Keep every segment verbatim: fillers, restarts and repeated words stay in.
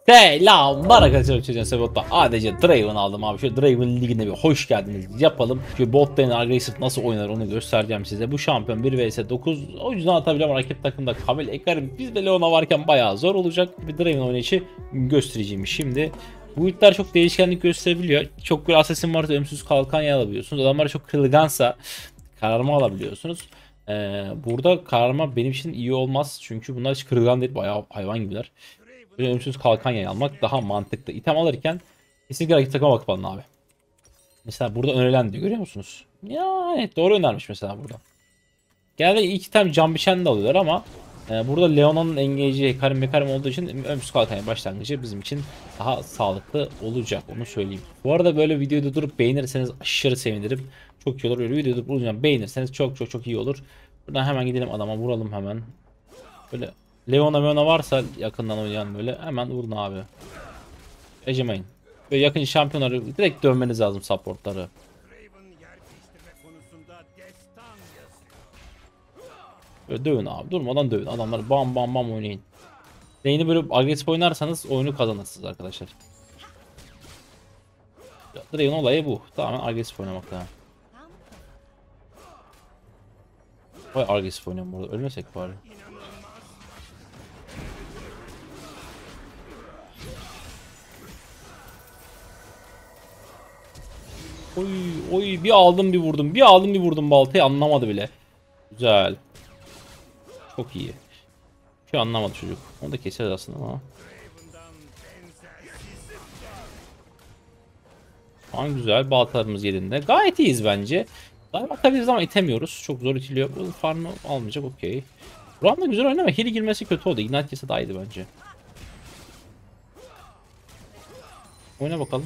Selamlar arkadaşlar, çocuğun sebepten A D C Draven aldım abi. Şöyle Draven ligine bir hoş geldiniz yapalım. Şu bot lane agresif nasıl oynar onu göstereceğim size. Bu şampiyon bir vs dokuz, o yüzden atabileceğim rakip takımda Kamil Ekarim, biz de Leona varken bayağı zor olacak. Bir Draven oynayışı göstereceğim şimdi. Bu ilkler çok değişkenlik gösterebiliyor. Çok bir assassin varsa ölümsüz kalkan alabiliyorsunuz. Adamlar çok kırılgansa kararma alabiliyorsunuz. Ee, burada kararma benim için iyi olmaz. Çünkü bunlar hiç kırılgan değil, bayağı hayvan gibiler. Böyle ölümsüz kalkan yay almak daha mantıklı. İtem alırken kesinlikle rakip takıma bakıp alın abi. Mesela burada önerilen diyor, görüyor musunuz? Ya evet, doğru önermiş mesela burada. Genelde iki item can biçen de alıyorlar ama e, burada Leona'nın engageci Karim Mekarim olduğu için ölümsüz kalkan yay başlangıcı bizim için daha sağlıklı olacak, onu söyleyeyim. Bu arada böyle videoda durup beğenirseniz aşırı sevinirim. Çok iyi olur. Böyle videoda durup beğenirseniz çok çok çok iyi olur. Buradan hemen gidelim adama, vuralım hemen. Böyle Leona Meona varsa yakından oynayan böyle hemen vurun abi. Ecemeyin. Böyle yakın şampiyonları direkt dövmeniz lazım, supportları. Böyle dövün abi, durmadan dövün. Adamları bam bam bam oynayın. Lane'i böyle agresif oynarsanız oyunu kazanırsınız arkadaşlar. Draven olayı bu. Tamamen agresif oynamak lazım. Vay, agresif oynayalım burada. Ölmesek bari. Oy oy, bir aldım bir vurdum. Bir aldım bir vurdum baltayı, anlamadı bile. Güzel. Çok iyi. Şu anlamadı çocuk. Onu da keseriz aslında ama. Şu an güzel. Baltalarımız yerinde. Gayet iyiyiz bence. Daha bakabiliriz ama itemiyoruz. Çok zor itiliyor. Bu farmı almayacak, okey. Buram da güzel oynama. Heal girmesi kötü oldu. Ignite kese daha iyiydi bence. Oyna bakalım.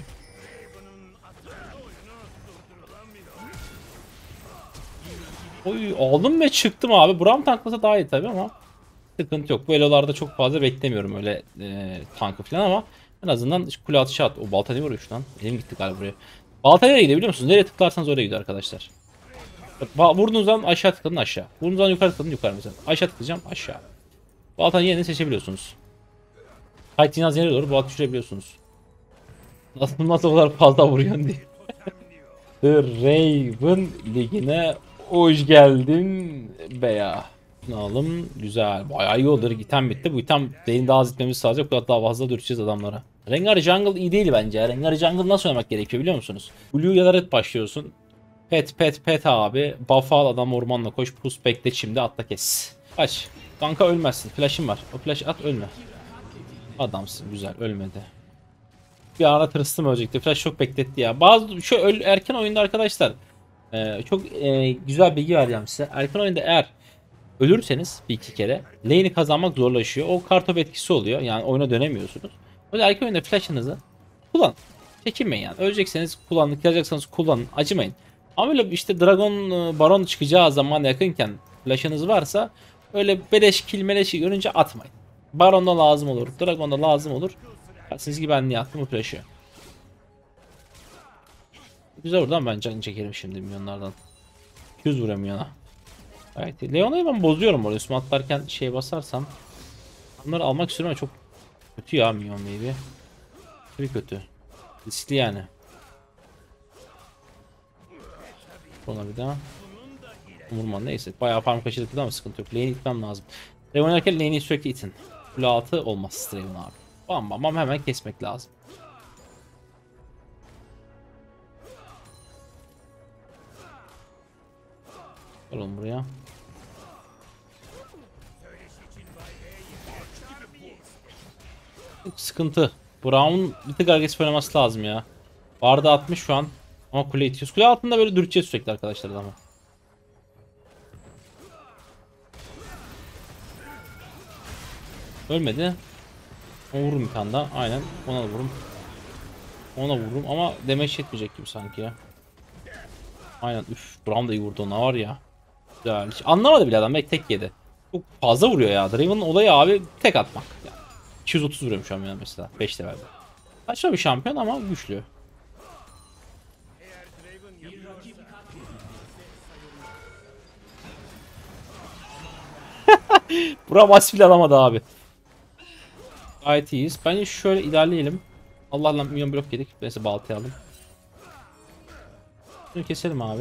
Oy, aldım ve çıktım abi. Buram tanklasa daha iyi tabii ama sıkıntı yok. Bu elolarda çok fazla beklemiyorum öyle e, tankı falan ama en azından kule atışı at. O balta ne vuruyor şu lan? Elim gitti galiba buraya. Balta nereye gidiyor biliyor musunuz? Nereye tıklarsanız oraya gidiyor arkadaşlar. Vurduğunuz zaman aşağı tıkladın aşağı. Vurduğunuz zaman yukarı tıkladın yukarı mesela. Aşağı tıklayacağım aşağı. Baltanın yerini seçebiliyorsunuz. Kayıtçınız nereye doğru balta düşürebiliyorsunuz. Nasıl nasıl o kadar fazla vuruyorsun diye. The Raven ligine hoş geldin beya. Alım güzel. Bayağı iyi oldu. İtem bitti. Bu item beyin daha az itmemiz sağlayacak. Bu kadar daha fazla dürteceğiz adamlara. Rengar Jungle iyi değil bence. Rengar Jungle nasıl oynamak gerekiyor biliyor musunuz? Blue ya da red başlıyorsun. Pet pet pet abi. Buff al, adam ormanla koş. Pus bekle, şimdi atla kes. Kaç. Kanka ölmezsin. Flash'ım var. O flash at, ölme. Adamsın, güzel, ölmedi. Bir ara tırstım ölecekti. Flash çok bekletti ya. Bazı şu öl, erken oyunda arkadaşlar e, çok e, güzel bilgi vereceğim size. Erken oyunda eğer ölürseniz bir iki kere lane'i kazanmak zorlaşıyor. O kartop etkisi oluyor. Yani oyuna dönemiyorsunuz. O yüzden erken oyunda flash'ınızı kullan. Çekinmeyin yani. Ölecekseniz kullanın, yıkacaksanız kullanın. Acımayın. Ama öyle işte Dragon Baron çıkacağı zaman yakınken flash'ınız varsa öyle beleş kill meleşi görünce atmayın. Baron'da lazım olur. Dragon'da lazım olur. Siz gibi ben niye attım bu flash'ı. Güzel, oradan ben can çekerim şimdi milyonlardan. iki yüz vuruyor milyona. Evet, Leona'yı ben bozuyorum orada. Üstüme atlarken şey basarsam. Bunları almak istiyorum ama çok kötü ya milyon baby. Bir kötü. Riskli yani. Ona bir daha. Vurman neyse. Bayağı farm kaçırdık ama sıkıntı yok. Lane'i itmem lazım. Draven oynarken lane'i sürekli itin. Kule altı olmaz Draven abi. Bam bam bam hemen kesmek lazım. Gelin buraya. Sıkıntı. Brown bir tık agresif oynaması lazım ya. Barda atmış şu an. Ama kule itiyoruz. Kule altında böyle dürteceğiz sürekli arkadaşlar ama. Ölmedi. Ona vururum bir tane daha. Aynen. Ona da vururum. Ona vururum ama damage yetmeyecek gibi sanki ya. Aynen. Üf. Brown da iyi vurdu ona var ya. Güzel. Hiç anlamadı bile adam. Belki tek yedi. Çok fazla vuruyor ya. Draven'ın olayı abi tek atmak. Yani. iki yüz otuz vuruyorum şu an yani mesela. beş levelde. Saçma bir şampiyon ama güçlü. Bura maç bile alamadı abi. Gayet iyiyiz. Bence şöyle ilerleyelim. Allah'la milyon blok yedik. Neyse baltayı aldım. Şunu keselim abi.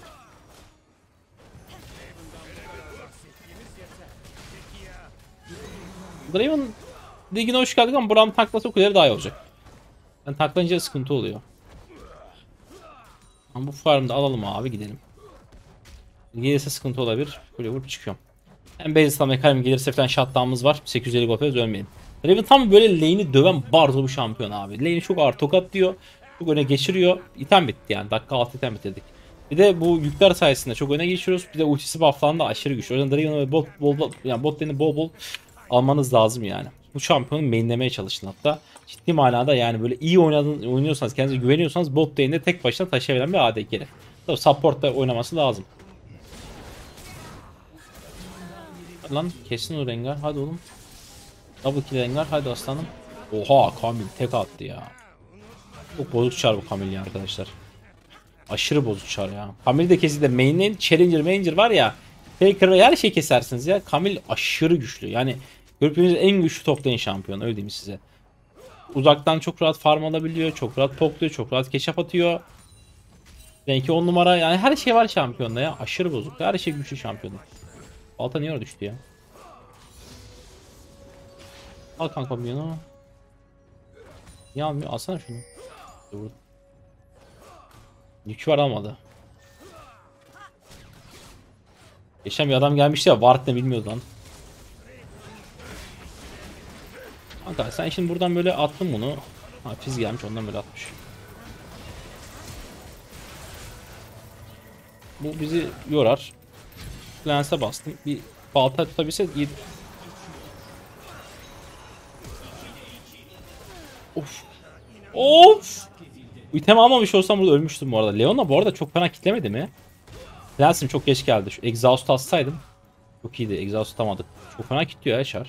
Draven ligine hoş geldik ama Braum taklası o kadar daha iyi olacak. Yani taklayınca sıkıntı oluyor. Ama bu farmı da alalım abi gidelim. Gelirse sıkıntı olabilir. Böyle vurup çıkıyorum. Hem base stamina kaybım gelirse falan shutdown'ımız var. sekiz yüz elli gol yapıyoruz ölmeyin. Draven tam böyle lane'i döven barzo bir şampiyon abi. Lane'i çok ağır tokatlıyor. Çok öne geçiriyor. İtem bitti yani. Dakika altı item bitirdik. Bir de bu yükler sayesinde çok öne geçiyoruz. Bir de ultisi buff'landı aşırı güçlü. O yüzden Draven'ı bol bol bol yani bot lane'i bol bol almanız lazım yani. Bu şampiyonu mainlemeye çalışın hatta. Ciddi manada yani böyle iyi oynadın, oynuyorsanız kendinize güveniyorsanız bot lane'de tek başına taşıyabilen bir A D C. Tabii support'ta oynaması lazım. Lan kesin o Rengar. Hadi oğlum. Double kill Rengar. Hadi aslanım. Oha Kamil tek attı ya. Çok bozuk çar bu Kamil ya arkadaşlar. Aşırı bozuk çar ya. Kamil de kesinlikle main'in Challenger Manger var ya. Faker ve her şeyi kesersiniz ya. Kamil aşırı güçlü. Yani gördüğünüz en güçlü top lane şampiyonu öyle diyeyim size. Uzaktan çok rahat farm alabiliyor. Çok rahat pokluyor. Çok rahat keşap atıyor. Belki on numara yani her şey var şampiyonda ya. Aşırı bozuk. Her şey güçlü şampiyonu. Balta niye oraya düştü ya? Al kanka bir yana. Niye almıyor? Alsana şunu. Dur. Yükü var almadı. Geçen bir adam gelmişti ya. Ward ne bilmiyordu lan. Kanka sen şimdi buradan böyle attın bunu. Ha fiz gelmiş ondan böyle atmış. Bu bizi yorar. Lens'e bastım. Bir balta tutabilse iyi. Of. Of. İtem almamış olsam burada ölmüştüm bu arada. Leona bu arada çok fena kitlemedi mi? Lens'im çok geç geldi. Şu exhaust atsaydım. Çok iyiydi. Exhaust tutamadık. Çok fena kitliyor ya Char.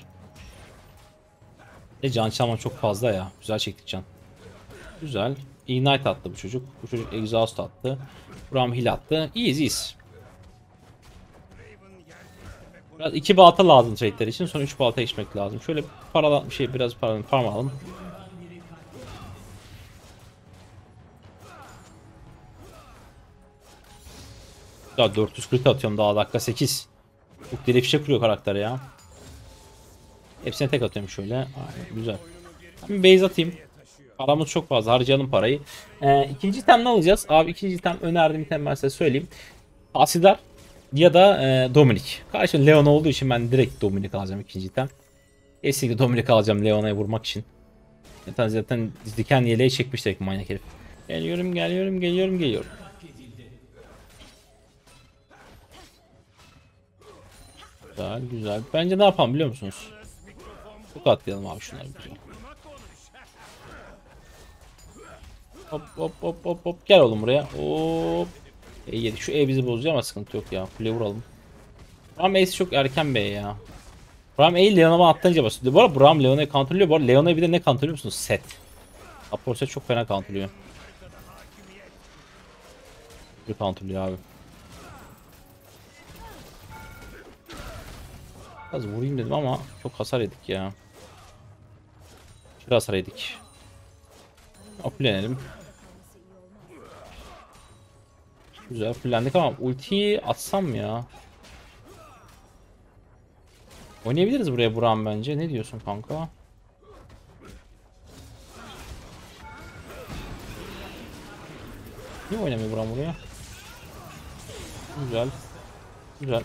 E can çalma çok fazla ya. Güzel çektik can. Güzel. Ignite attı bu çocuk. Bu çocuk exhaust attı. Braum heal attı. İyiyiz iyiyiz. Biraz iki balta lazım trade'ler için. Sonra üç balta geçmek lazım. Şöyle paralan bir şey biraz paralan farm alalım. Ya dört yüz kırk atıyorum daha dakika sekiz. Çok deli fişek kuruyor karakter ya. Hepsine tek atıyorum şöyle. Aynen, güzel. Bir base atayım. Paramız çok fazla harcayalım parayı. Ee, ikinci item ne alacağız? Abi ikinci item önerdiğim item ben size söyleyeyim. Asidar ya da e, Dominik. Karşı Leon olduğu için ben direkt Dominik alacağım ikinci item. Kesinlikle Dominik alacağım Leona'ya vurmak için. Zaten zaten diken yeleği çekmiş direkt manyak herif. Geliyorum geliyorum geliyorum geliyorum. Güzel güzel. Bence ne yapalım biliyor musunuz? Çok atlayalım abi şunları güzel. Hop hop hop hop hop. Gel oğlum buraya. Hop. E yedik. Şu E bizi bozuyor ama sıkıntı yok ya. Kule vuralım. Bram Ace çok erken be ya. Bram Ace Leon'a atlayınca basıyor. Bu arada Bram Leona'yı counterlıyor. Bu arada Leona'yı bir de ne counterlıyor musunuz? Set. Apor set çok fena counterlıyor. Bir counterlıyor abi. Biraz vurayım dedim ama çok hasar yedik ya. Şurada hasar yedik. Fullenelim. Güzel fullendik ama ultiyi atsam mı ya? Oynayabiliriz buraya Buran bence. Ne diyorsun kanka? Niye oynamıyor Buran buraya? Güzel. Güzel.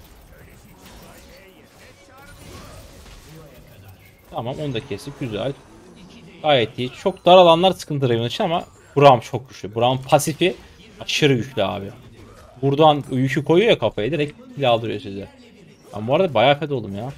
Tamam onu da kestik. Güzel. Gayet iyi. Çok dar alanlar sıkıntı Raven için ama Braum çok güçlü. Braum pasifi aşırı güçlü abi. Buradan yükü koyuyor ya kafaya direkt kill aldırıyor size. Ben bu arada bayağı fed oldum ya.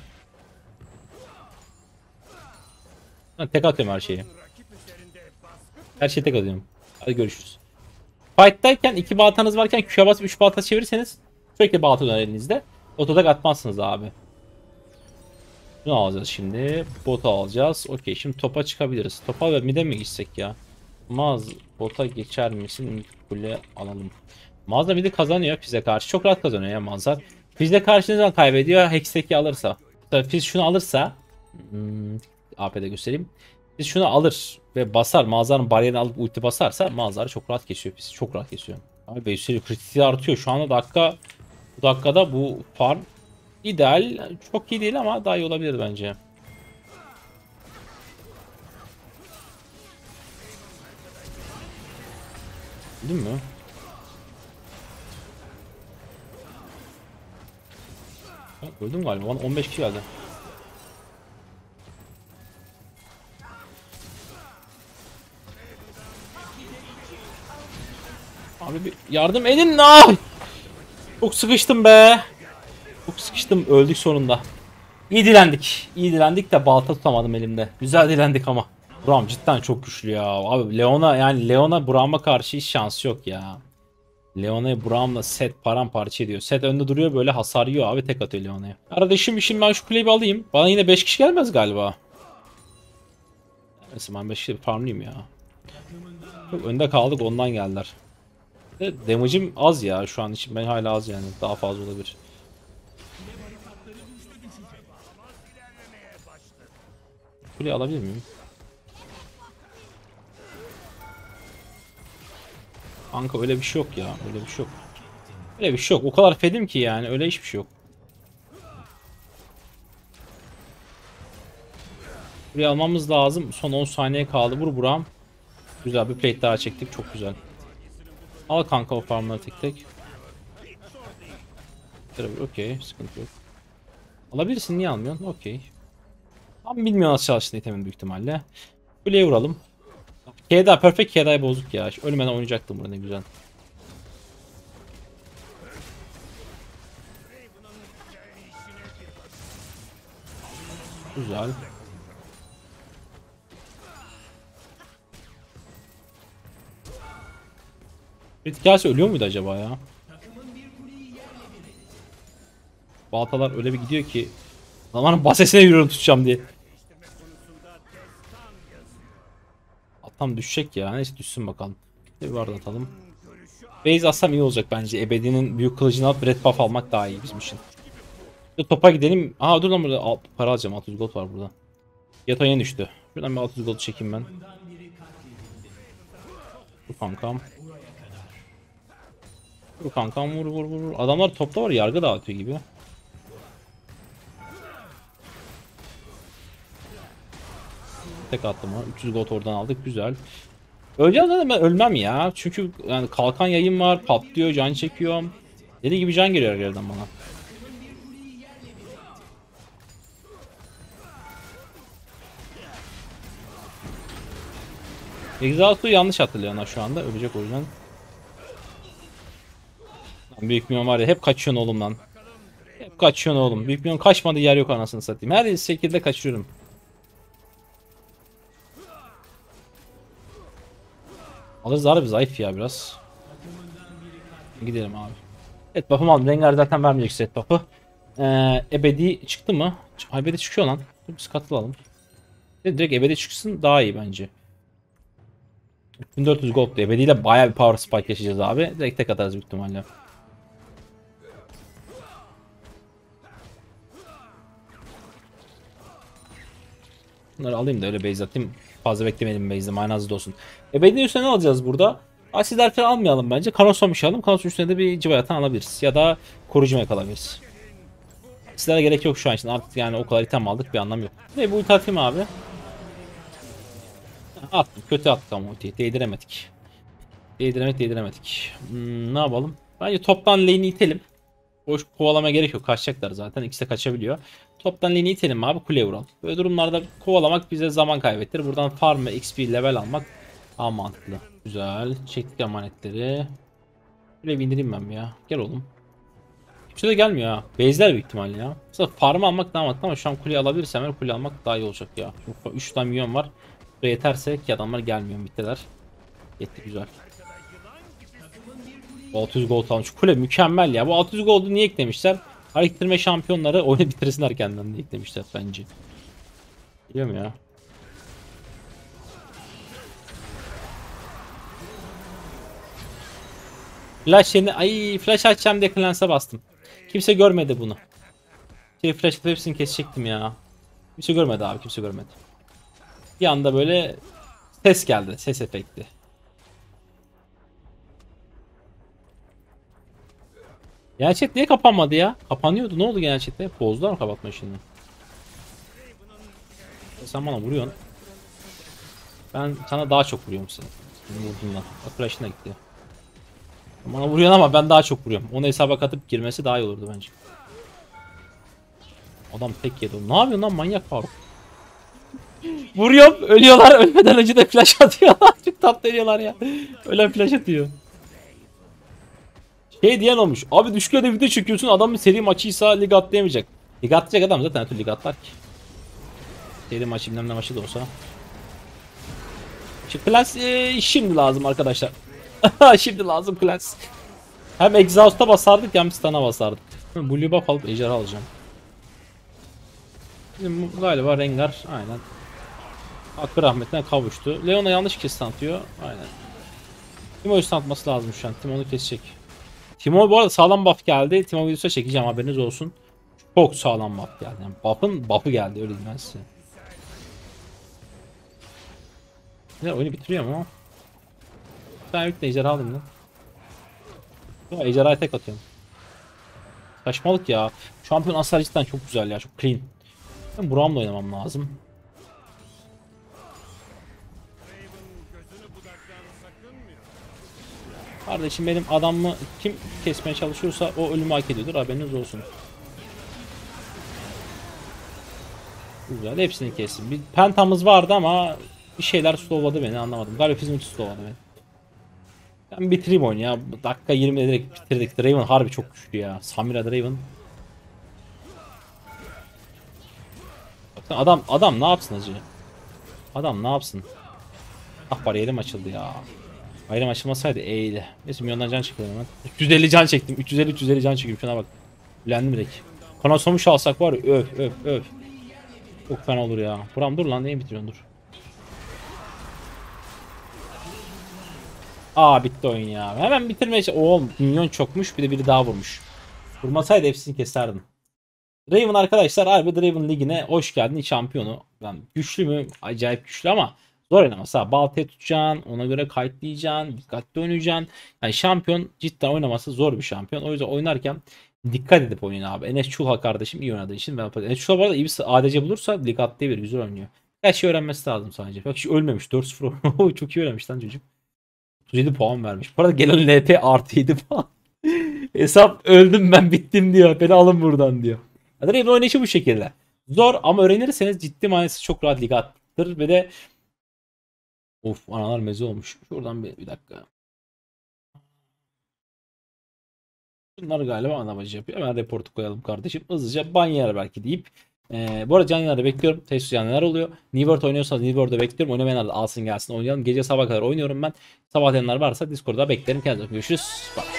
Ben tek atıyorum her şeyi. Her şeyi tek atıyorum. Hadi görüşürüz. Fight'tayken iki baltanız varken Q'ya basıp üç balta çevirirseniz sürekli balta döner elinizde. Otodak atmazsınız abi. Bunu alacağız şimdi. Bota alacağız. Okey şimdi topa çıkabiliriz. Topa ve mid'e mi gitsek ya? Maz bota geçer misin? Kule alalım. Maz da mid'i kazanıyor Fizz'e karşı. Çok rahat kazanıyor ya Mazlar. Fizz'e karşı ne zaman kaybediyor? Hextech'i alırsa. Tabii Fizz şunu alırsa. Hmm, A P'de göstereyim. Biz şunu alır ve basar. Malzarın bariyerini alıp ulti basarsa Malzar çok rahat kesiyor. Biz çok rahat kesiyor. Abi Beysu'yu kritiği artıyor. Şu anda dakika bu dakikada bu farm ideal. Çok iyi değil ama daha iyi olabilir bence. Değil mi? Ben öldüm galiba. Bana on beş kişi geldi. Abi bir yardım edin. Ah! Çok sıkıştım be. Çok sıkıştım. Öldük sonunda. İyi dilendik. İyi dilendik de balta tutamadım elimde. Güzel dilendik ama. Braum cidden çok güçlü ya. Abi Leona yani Leona Braum'a karşı hiç şansı yok ya. Leona'yı Braum'la Set paramparça ediyor. Set önde duruyor böyle hasar yiyor abi, tek atıyor Leona'ya. Kardeşim şimdi ben şu kuleyi bir alayım. Bana yine beş kişi gelmez galiba. Neyse ben beş kişi farmlayayım ya. Çok önde kaldık, ondan geldiler. De, damage'im az ya şu an için, ben hala az yani, daha fazla olabilir. Kuleyi alabilir miyim? Kanka öyle bir şey yok ya, öyle bir şey yok. Öyle bir şey yok, o kadar fedim ki yani, öyle hiçbir şey yok. Burayı almamız lazım, son on saniye kaldı, vur buram. Güzel bir plate daha çektik, çok güzel. Al kanka o farmları tek tek. Okey, sıkıntı yok. Alabilirsin, niye almıyorsun? Okey. Tam bilmiyor nasıl çalıştığını itemin büyük ihtimalle. Kuleye vuralım. K D A, perfect K D A'yı bozduk ya. Ölmeden oynayacaktım burada, ne güzel. Güzel. Kritik ölüyor muydu acaba ya? Baltalar öyle bir gidiyor ki. Zamanın basesine yürüyorum tutacağım diye. Tam düşecek ya. Neyse düşsün bakalım. Bir var atalım. Base atsam iyi olacak bence. Ebedi'nin büyük kılıcını alıp red buff almak daha iyi bizim için. Şu topa gidelim. Aha dur lan, burada Al, para alacağım. altı yüz gold var burada. Yato yeni düştü. Şuradan bir altı yüz gold çekeyim ben. Dur kankam. Vur kankam, vur vur vur. Adamlar topta var, yargı dağıtıyor gibi. Tek attım ha. üç yüz gold oradan aldık, güzel. Öleceğim zaten, ben ölmem ya. Çünkü yani kalkan yayın var, patlıyor, can çekiyorum. Deli gibi can geliyor her yerden bana. Exhaust'u yanlış hatırlıyorlar şu anda. Ölecek o yüzden. Büyük milyon var ya, hep kaçıyorsun oğlum lan. Hep kaçıyorsun oğlum. Büyük milyon kaçmadığı yer yok anasını satayım. Her şekilde kaçıyorum. Alırız abi, zayıf ya biraz. Gidelim abi. Et buff'ımı aldım. Rengar zaten vermeyecek set buff'ı. Ee, ebedi çıktı mı? Ebedi çıkıyor lan. Biz katılalım. Direkt ebedi çıksın daha iyi bence. üç bin dört yüz gold ebediyle bayağı bir power spike yaşayacağız abi. Direkt tek atarız büyük ihtimalle. Bunları alayım da öyle base atayım. Fazla beklemeyelim base'de, manazlı olsun. Ebedi'nin üstüne ne alacağız burada? Asider falan almayalım bence. Kanoson bir şey alalım. Kanoson üstüne de bir civaratan alabiliriz. Ya da koruyucu mek alabiliriz. Asider'e gerek yok şu an için. Artık yani o kadar item aldık, bir anlam yok. Ve bu ulti atayım abi. Attım. Kötü attık ama ultiyi. Değdiremedik. Değdiremedik değdiremedik. Hmm, ne yapalım? Bence toptan lane'i itelim. Boş kovalama gerek yok. Kaçacaklar zaten. İkisi de kaçabiliyor. Toptan lane'i itelim abi, kuleye vuralım. Böyle durumlarda kovalamak bize zaman kaybettirir. Buradan farm ve X P level almak daha mantıklı. Güzel. Çektik emanetleri. Böyle indireyim ben ya. Gel oğlum. Kimse de gelmiyor ha. Base'ler büyük ihtimalle ya. Mesela farmı almak daha mantıklı ama şu an kuleyi alabilirsem her kule almak daha iyi olacak ya. üç tane milyon var. Buraya yeterse ki adamlar gelmiyor, bittiler. Yetti, güzel. altı yüz gold almış. Kule mükemmel ya. Bu altı yüz goldu niye eklemişler? Hareketlenme şampiyonları oyunu bitirsinler kendilerini diye eklemişler bence. Biliyorum ya. Flash yerine ay flash açacağım diye Clans'a bastım. Kimse görmedi bunu. Şey flash atıp hepsini kesecektim ya. Kimse görmedi abi, kimse görmedi. Bir anda böyle ses geldi. Ses efekti. Genel chat niye kapanmadı ya? Kapanıyordu. Ne oldu genel chat'te? Bozdular mı kapatma işini? Sen bana vuruyorsun. Ben sana daha çok vuruyorum seni. Senin vurduğundan. Bak flash'ına gitti. Bana vuruyorsun ama ben daha çok vuruyorum. Onu hesaba katıp girmesi daha iyi olurdu bence. Adam tek yedi. Ne yapıyorsun lan manyak Faruk? Vuruyorum. Ölüyorlar. Ölmeden önce de flash atıyorlar. Çok tatlı ediyorlar ya. Ölen flash atıyor. Şey diyen olmuş. Abi düşük ödevde video çekiyorsun. Adamın seri maçıysa lig atlayamayacak. Lig atlayacak adam zaten her türlü lig atlar ki. Seri maçı bilmem ne maçı da olsa. Şu klas e, şimdi lazım arkadaşlar. Şimdi lazım klas. Hem exhaust'a basardık hem stun'a basardık. Blue buff alıp ejderha alacağım. Bizim galiba Rengar aynen. Hakkı rahmetine kavuştu. Leon'a yanlış kes atıyor. Aynen. Timo'yu atması lazım şu an. Timo onu kesecek. Timo bu arada sağlam buff geldi. Timo videosu çekeceğim haberiniz olsun. Çok sağlam buff geldi. Yani buff'ın buff'ı geldi öyle diyeyim ben size. Ne oyunu bitiriyor mu? Ben yükle ejderha alayım lan. Ejderhaya tek atıyorum. Saçmalık ya. Şampiyon hasar cidden çok güzel ya. Çok clean. Ben Braum'la oynamam lazım. Kardeşim benim adamımı kim kesmeye çalışıyorsa o ölümü hak ediyordur. Haberiniz olsun. Güzel. Hepsini kestim. Bir pentamız vardı ama bir şeyler slowladı beni anlamadım. Galiba Fizmut'u slowladı beni. Ben bitireyim oyunu ya. Dakika yirmide direkt bitirdik. Draven harbi çok güçlü ya. Samira Draven. Adam adam ne yapsın acı? Adam ne yapsın? Ah bariyerim açıldı ya. Bariyerim açılmasaydı iyiydi. Neyse milyondan can çekiyorum hemen. üç yüz elli can çektim. üç yüz elli üç yüz elli can çekiyorum. Şuna bak. Bilendim direkt. Kana somuş alsak var ya öf öf öf. Çok fena olur ya. Buram dur lan neyi bitiriyorsun dur. Aa bitti oyun ya. Hemen bitirmeye çalış- oğlum minyon çokmuş bir de biri daha vurmuş. Vurmasaydı hepsini keserdim. Draven arkadaşlar harbi Draven ligine hoş geldin şampiyonu. Yani güçlü mü? Acayip güçlü ama zor oynaması. Ha, baltaya tutacaksın, ona göre kayıtlayacaksın, dikkatli oynayacaksın. Yani şampiyon cidden oynaması zor bir şampiyon. O yüzden oynarken dikkat edip oynayın abi. Enes Çulha kardeşim iyi oynadığı için ben yaparım. Enes Çulha bu arada iyi bir A D C bulursa lig atlayabilir. Güzel oynuyor. Her şey öğrenmesi lazım sadece. Bak hiç ölmemiş. dört sıfır. Çok iyi öğrenmiş lan çocuk. otuz yedi puan vermiş. Bu arada gelen L P artı yedi puan. Hesap öldüm ben bittim diyor. Beni alın buradan diyor. Draven oynayışı bu şekilde. Zor ama öğrenirseniz ciddi manası çok rahat lig attırır ve de of analar meze olmuş. Şuradan bir, bir dakika. Bunlar galiba anamacı yapıyor. Hemen reportu koyalım kardeşim. Hızlıca ban yer belki deyip. Ee, bu arada can yanlarda bekliyorum. Tesis yan neler oluyor. New World oynuyorsanız New World'da bekliyorum. Oynamayanlar da alsın gelsin oynayalım. Gece sabah kadar oynuyorum ben. Sabah edenler varsa Discord'da beklerim. Kendinize görüşürüz. Bye.